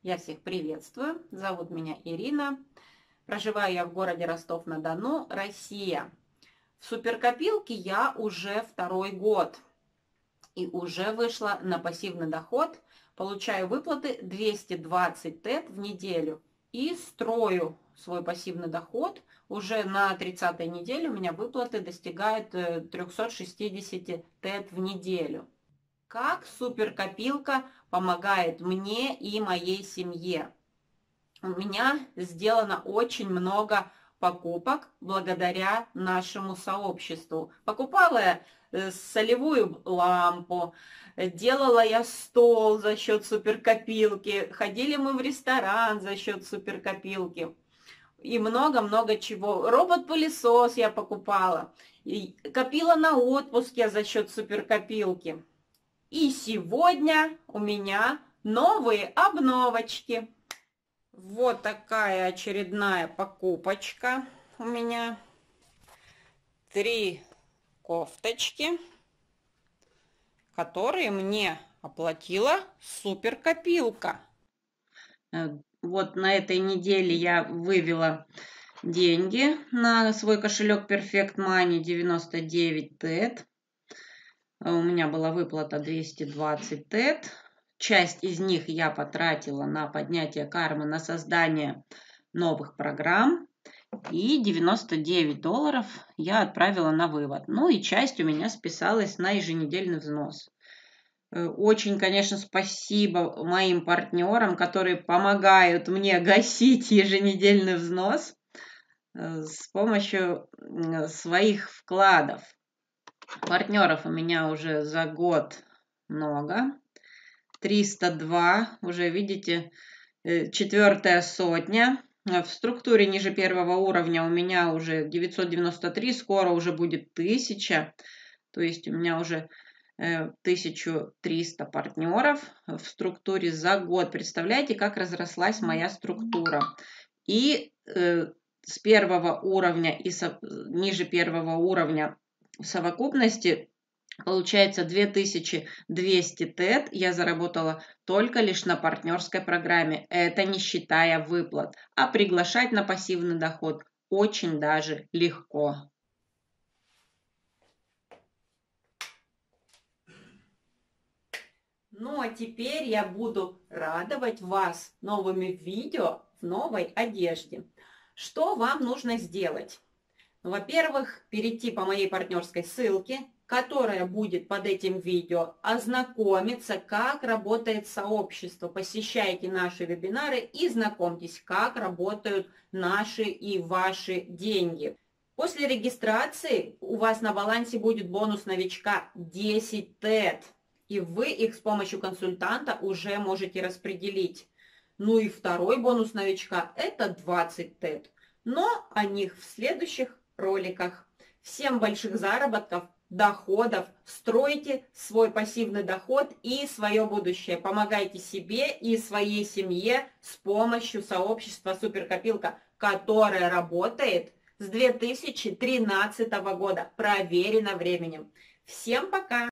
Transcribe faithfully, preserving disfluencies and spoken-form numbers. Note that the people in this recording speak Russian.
Я всех приветствую. Зовут меня Ирина. Проживаю я в городе Ростов-на-Дону, Россия. В суперкопилке я уже второй год. И уже вышла на пассивный доход. Получаю выплаты двести двадцать тет в неделю. И строю свой пассивный доход. Уже на тридцатой неделе у меня выплаты достигают триста шестьдесят тет в неделю. Как суперкопилка помогает мне и моей семье? У меня сделано очень много покупок благодаря нашему сообществу. Покупала я э, солевую лампу, э, делала я стол за счет суперкопилки, ходили мы в ресторан за счет суперкопилки и много-много чего. Робот-пылесос я покупала, и копила на отпуске за счет суперкопилки. И сегодня у меня новые обновочки. Вот такая очередная покупочка у меня. Три кофточки, которые мне оплатила суперкопилка. Вот на этой неделе я вывела деньги на свой кошелек Perfect Money девяносто девять тет. У меня была выплата двести двадцать тет. Часть из них я потратила на поднятие кармы, на создание новых программ. И девяносто девять долларов я отправила на вывод. Ну и часть у меня списалась на еженедельный взнос. Очень, конечно, спасибо моим партнерам, которые помогают мне гасить еженедельный взнос с помощью своих вкладов. Партнеров у меня уже за год много. триста два, уже видите, четвертая сотня. В структуре ниже первого уровня у меня уже девятьсот девяносто три, скоро уже будет тысяча. То есть у меня уже тысяча триста партнеров в структуре за год. Представляете, как разрослась моя структура. И с первого уровня и со, ниже первого уровня в совокупности получается две тысячи двести тет я заработала только лишь на партнерской программе. Это не считая выплат. А приглашать на пассивный доход очень даже легко. Ну а теперь я буду радовать вас новыми видео в новой одежде. Что вам нужно сделать? Ну, во-первых, перейти по моей партнерской ссылке, которая будет под этим видео, ознакомиться, как работает сообщество. Посещайте наши вебинары и знакомьтесь, как работают наши и ваши деньги. После регистрации у вас на балансе будет бонус новичка десять тет, и вы их с помощью консультанта уже можете распределить. Ну и второй бонус новичка – это двадцать тет, но о них в следующих роликах. Всем больших заработков, доходов, стройте свой пассивный доход и свое будущее. Помогайте себе и своей семье с помощью сообщества Суперкопилка, которое работает с две тысячи тринадцатого года, проверено временем. Всем пока!